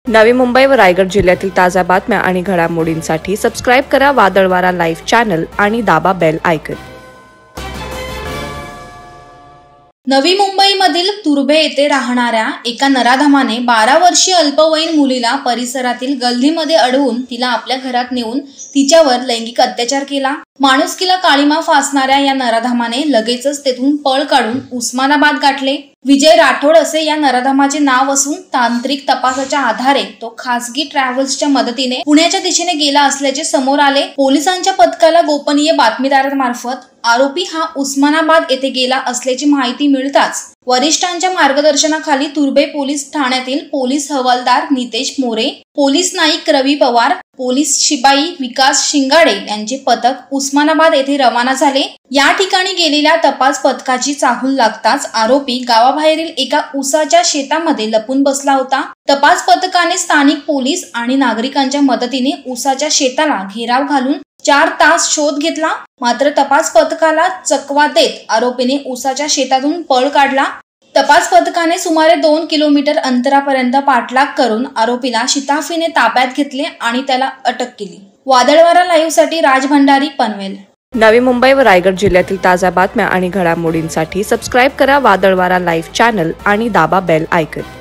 नवी मुंबई व रायगड जिल्ह्यातील ताज्या बातम्या आणि घडामोडींसाठी सबस्क्राइब करा वादळवारा लाईव्ह चॅनल आणि दाबा बेल आयकॉन। नवी मुंबईमधील तुर्भे येथे राहणाऱ्या एका नराधमाने 12 वर्षीय अल्पवयीन मुलीला परिसरातील गल्लीमध्ये अडवून तिला आपल्या घरात नेऊन तिच्यावर लैंगिक अत्याचार केला। माणुसकीला काळीमा फासणाऱ्या या नराधमाने लगेचच तेथून पळ काढून उस्मानाबाद गाठले। विजय राठोड असे या नराधमाचे नाव असून तांत्रिक तपासाच्या आधारे तो खासगी ट्रॅव्हल्सच्या मदतीने पुण्याच्या दिशेने गेला असल्याचे समोर आले। पोलिसांच्या पथकाला गोपनीय बातमीदारांमार्फत आरोपी हा उस्मानाबाद येथे गेला असल्याची माहिती मिळताच वरिष्ठांच्या मार्गदर्शनाखाली तुर्भे पोलीस ठाण्यातील पोलीस हवालदार नितेश मोरे, पोलीस नाईक रवी पवार, पोलीस शिपाई विकास शिंगाडे यांचे पथक उस्मानाबाद येथे रवाना झाले। या ठिकाणी गेलेल्या तपास पथकाची चाहूल लागताच आरोपी गावाबाहेरील एका उसाच्या शेतामध्ये लपून बसला होता। तपास पथकाने स्थानिक पोलीस आणि नागरिकांच्या मदतीने उसाच्या शेताला घेराव घालून 4 तास शोध घेतला, मात्र तपास पथकाला चकवा देत आरोपीने उसाच्या शेतातून पळ काढला। तपास पथकाने सुमारे 2 किलोमीटर अंतरापर्यंत पाठलाग करून आरोपीला शिताफीने ताब्यात घेतले आणि त्याला अटक केली। वादळवारा लाईव्ह साठी राज भंडारी, पनवेल। नवी मुंबई व रायगड जिल्ह्यातील ताज्या बातम्या आणि घडामोडींसाठी सबस्क्राइब करा वादळवारा लाईव्ह चॅनल आणि दाबा बेल आयकॉन।